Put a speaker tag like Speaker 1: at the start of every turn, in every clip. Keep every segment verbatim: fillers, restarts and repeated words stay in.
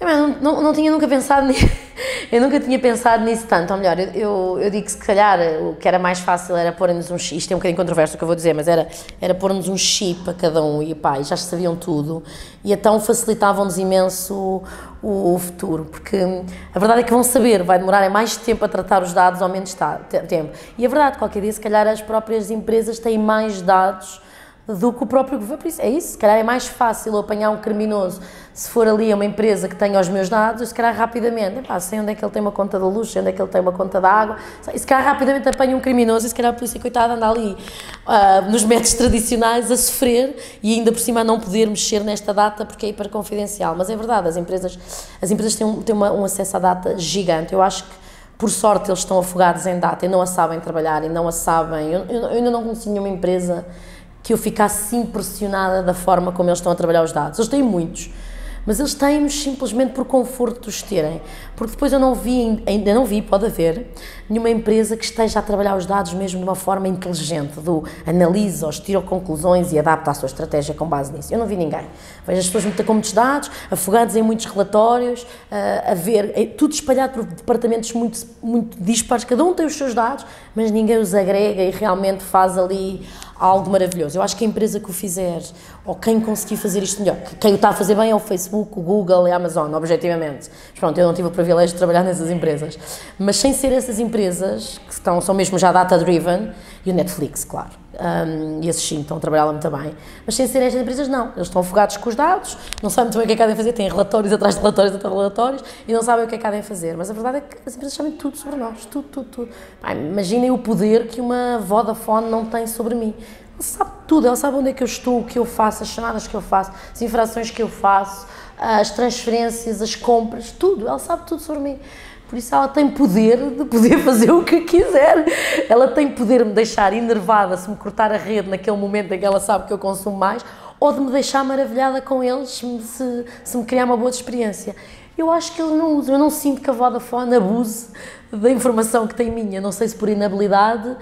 Speaker 1: Eu não, não, não tinha nunca pensado nisso, eu nunca tinha pensado nisso tanto, ou melhor, eu, eu, eu digo que se calhar o que era mais fácil era pôr-nos um chip, isto é um bocadinho controverso o que eu vou dizer, mas era, era pôr-nos um chip a cada um e pá, já sabiam tudo e então facilitavam-nos imenso o, o futuro, porque a verdade é que vão saber, vai demorar é mais tempo a tratar os dados ou menos tempo, e a verdade, qualquer dia se calhar as próprias empresas têm mais dados do que o próprio governo, por isso é isso, se calhar é mais fácil apanhar um criminoso se for ali uma empresa que tenha os meus dados, eu se calhar rapidamente, epá, sei onde é que ele tem uma conta da luz, sei onde é que ele tem uma conta da água, e se calhar rapidamente apanho um criminoso e se calhar a polícia, coitada, anda ali uh, nos métodos tradicionais a sofrer e ainda por cima a não poder mexer nesta data porque é hiper confidencial, mas é verdade, as empresas, as empresas têm, um, têm uma, um acesso à data gigante, eu acho que por sorte eles estão afogados em data e não a sabem trabalhar e não a sabem, eu, eu, eu ainda não conheci nenhuma empresa que eu ficasse impressionada da forma como eles estão a trabalhar os dados. Eles têm muitos, mas eles têm-nos simplesmente por conforto de os terem, porque depois eu não vi, ainda não vi, pode haver, nenhuma empresa que esteja a trabalhar os dados mesmo de uma forma inteligente, do analisa-os, tira conclusões e adapta a sua estratégia com base nisso. Eu não vi ninguém. Vejo as pessoas com muitos dados, afogados em muitos relatórios, a, a ver, é tudo espalhado por departamentos muito, muito dispares, cada um tem os seus dados, mas ninguém os agrega e realmente faz ali algo maravilhoso. Eu acho que a empresa que o fizer, ou quem conseguir fazer isto melhor, quem o está a fazer bem é o Facebook, o Google e a Amazon, objetivamente. Mas pronto, eu não tive o privilégio de trabalhar nessas empresas. Mas sem ser essas empresas, que estão, são mesmo já data-driven, e o Netflix, claro, um, e esses sim estão a trabalhar lá muito bem, mas sem ser estas empresas não, eles estão afogados com os dados, não sabem muito bem o que é que há de fazer, têm relatórios atrás de relatórios atrás de relatórios e não sabem o que é que há de fazer, mas a verdade é que as empresas sabem tudo sobre nós, tudo, tudo, tudo. Pai, imaginem o poder que uma Vodafone não tem sobre mim. Ela sabe tudo, ela sabe onde é que eu estou, o que eu faço, as chamadas que eu faço, as infrações que eu faço, as transferências, as compras, tudo, ela sabe tudo sobre mim. Por isso ela tem poder de poder fazer o que quiser. Ela tem poder de me deixar enervada se me cortar a rede naquele momento em que ela sabe que eu consumo mais, ou de me deixar maravilhada com eles se, se me criar uma boa experiência. Eu acho que eles não usam, eu não sinto que a Vodafone abuse da informação que tem minha, não sei se por inabilidade,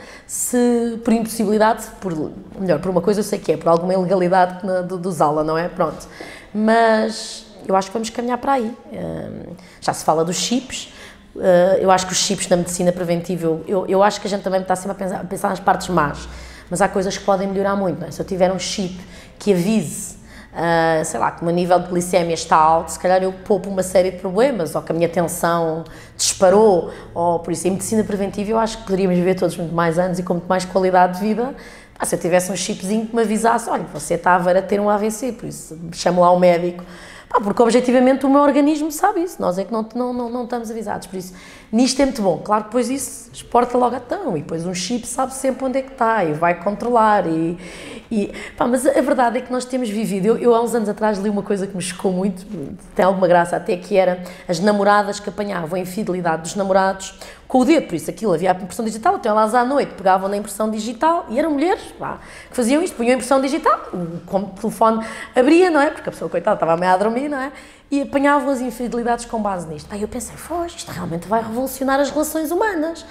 Speaker 1: se por impossibilidade, por, melhor, por uma coisa eu sei que é, por alguma ilegalidade de, de usá-la, não é? Pronto. Mas eu acho que vamos caminhar para aí. Já se fala dos chips, eu acho que os chips na medicina preventiva, eu, eu acho que a gente também está sempre a pensar, a pensar nas partes más, mas há coisas que podem melhorar muito, não é? Se eu tiver um chip que avise, Uh, sei lá, que o meu nível de glicemia está alto, se calhar eu poupo uma série de problemas, ou que a minha tensão disparou, ou por isso, em medicina preventiva eu acho que poderíamos viver todos muito mais anos e com muito mais qualidade de vida. Ah, se eu tivesse um chipzinho que me avisasse, olha, você está a ter um A V C, por isso chamo lá o médico, ah, porque objetivamente o meu organismo sabe isso, nós é que não, não, não, não estamos avisados, por isso, nisto é muito bom, claro que depois isso exporta logo a tão, e depois um chip sabe sempre onde é que está, e vai controlar, e, e pá, mas a verdade é que nós temos vivido, eu, eu há uns anos atrás li uma coisa que me chocou muito, tem alguma graça até, que era as namoradas que apanhavam a infidelidade dos namorados com o dedo, por isso aquilo havia a impressão digital, então elas à noite pegavam na impressão digital e eram mulheres pá, que faziam isto, punham a impressão digital, o, o telefone abria, não é? Porque a pessoa, coitada, estava meio a dormir, não é? E apanhavam as infidelidades com base nisto. Aí eu pensei, foge, isto realmente vai revolucionar as relações humanas.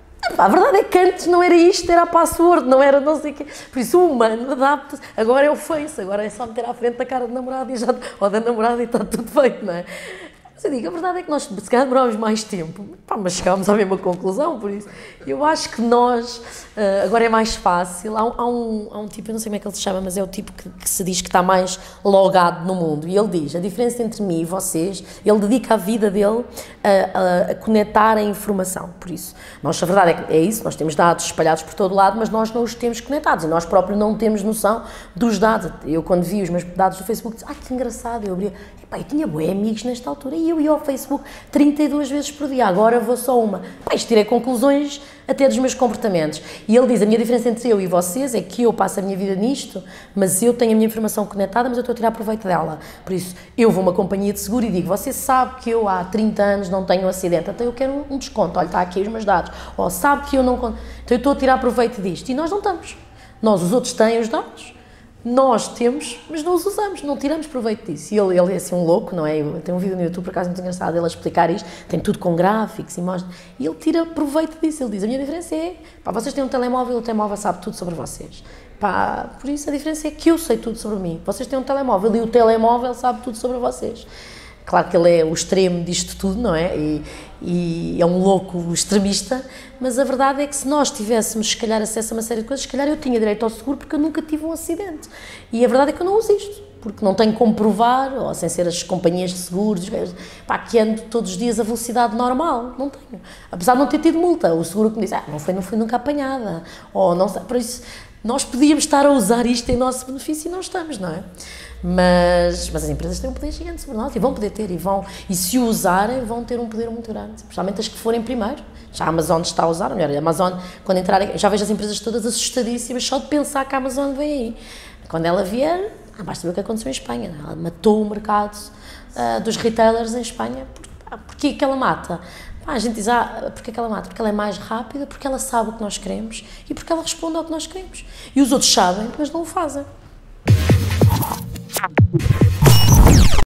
Speaker 1: A verdade é que antes não era isto, era a password, não era não sei o quê. Por isso o humano adapta-se, agora é o Face, agora é só meter à frente da cara do namorado e já, ou da namorada e está tudo feito, não é? Mas eu digo, a verdade é que nós, se calhar, demorámos mais tempo, pá, mas chegámos à mesma conclusão, por isso. Eu acho que nós, uh, agora é mais fácil, há, há, um, há um tipo, eu não sei como é que ele se chama, mas é o tipo que, que se diz que está mais logado no mundo, e ele diz, a diferença entre mim e vocês, ele dedica a vida dele a, a, a conectar a informação, por isso. Nós, a verdade é que é isso, nós temos dados espalhados por todo lado, mas nós não os temos conectados, e nós próprios não temos noção dos dados. Eu, quando vi os meus dados do Facebook, disse, ah, que engraçado, eu abria, epá, eu tinha bué amigos nesta altura, e eu ia ao Facebook trinta e duas vezes por dia, agora vou só uma. Pá, isto tirei conclusões até dos meus comportamentos. E ele diz, a minha diferença entre eu e vocês é que eu passo a minha vida nisto, mas eu tenho a minha informação conectada, mas eu estou a tirar proveito dela. Por isso, eu vou a uma companhia de seguro e digo, você sabe que eu há trinta anos não tenho um acidente, então eu quero um desconto, olha, está aqui os meus dados. Ou sabe que eu não... Então eu estou a tirar proveito disto. E nós não estamos. Nós, os outros têm os dados. Nós temos, mas não os usamos, não tiramos proveito disso. E ele, ele é assim um louco, não é? Eu tenho um vídeo no YouTube, por acaso, muito engraçado, ele a explicar isto, tem tudo com gráficos, imagens, e ele tira proveito disso. Ele diz, a minha diferença é, pá, vocês têm um telemóvel, o telemóvel sabe tudo sobre vocês. Pá, por isso a diferença é que eu sei tudo sobre mim. Vocês têm um telemóvel e o telemóvel sabe tudo sobre vocês. claro que ele é o extremo disto tudo, não é? E, e é um louco extremista, mas a verdade é que se nós tivéssemos, se calhar, acesso a uma série de coisas, se calhar eu tinha direito ao seguro porque eu nunca tive um acidente. E a verdade é que eu não uso isto, porque não tenho como provar, ou sem ser as companhias de seguros, pá, que ando todos os dias a velocidade normal, não tenho. Apesar de não ter tido multa, o seguro que me diz, ah, não foi, não foi nunca apanhada, ou não sei, por isso, nós podíamos estar a usar isto em nosso benefício e não estamos, não é? Mas, mas as empresas têm um poder gigante sobre nós e vão poder ter, e, vão, e se o usarem, vão ter um poder muito grande, especialmente as que forem primeiro. Já a Amazon está a usar, melhor, a Amazon, quando entrar, já vejo as empresas todas assustadíssimas só de pensar que a Amazon vem aí. Quando ela vier, ah, basta ver o que aconteceu em Espanha, ela matou o mercado uh, dos retailers em Espanha. Por, ah, porquê que ela mata? Ah, a gente diz, ah, porquê que ela mata? Porque ela é mais rápida, porque ela sabe o que nós queremos e porque ela responde ao que nós queremos. E os outros sabem, mas não o fazem.